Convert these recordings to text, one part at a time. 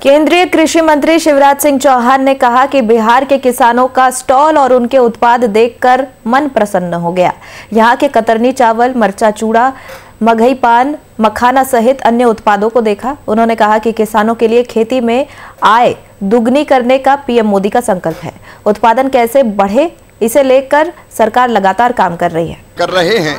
केंद्रीय कृषि मंत्री शिवराज सिंह चौहान ने कहा कि बिहार के किसानों का स्टॉल और उनके उत्पाद देखकर मन प्रसन्न हो गया। यहां के कतरनी चावल, मरचा चूड़ा, मगही पान, मखाना सहित अन्य उत्पादों को देखा। उन्होंने कहा कि किसानों के लिए खेती में आय दुगनी करने का पीएम मोदी का संकल्प है। उत्पादन कैसे बढ़े, इसे लेकर सरकार लगातार काम कर रहे हैं।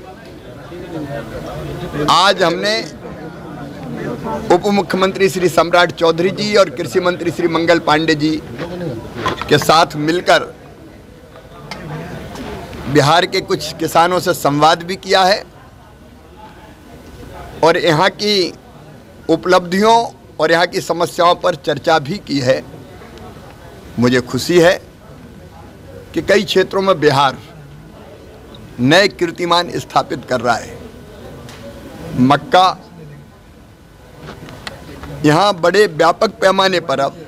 आज हमने उप मुख्यमंत्री श्री सम्राट चौधरी जी और कृषि मंत्री श्री मंगल पांडे जी के साथ मिलकर बिहार के कुछ किसानों से संवाद भी किया है और यहाँ की उपलब्धियों और यहाँ की समस्याओं पर चर्चा भी की है। मुझे खुशी है कि कई क्षेत्रों में बिहार नए कीर्तिमान स्थापित कर रहा है। मक्का यहाँ बड़े व्यापक पैमाने पर अब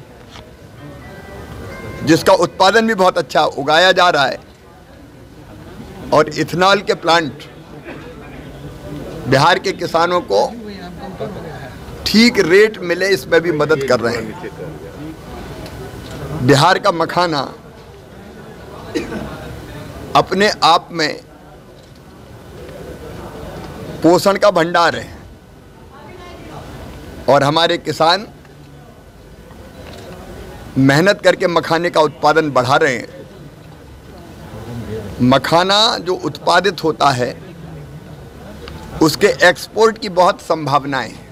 जिसका उत्पादन भी बहुत अच्छा उगाया जा रहा है और इथेनॉल के प्लांट बिहार के किसानों को ठीक रेट मिले, इसमें भी मदद कर रहे हैं। बिहार का मखाना अपने आप में पोषण का भंडार है और हमारे किसान मेहनत करके मखाने का उत्पादन बढ़ा रहे हैं। मखाना जो उत्पादित होता है उसके एक्सपोर्ट की बहुत संभावनाएं हैं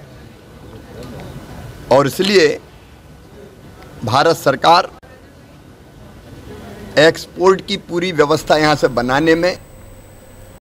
और इसलिए भारत सरकार एक्सपोर्ट की पूरी व्यवस्था यहां से बनाने में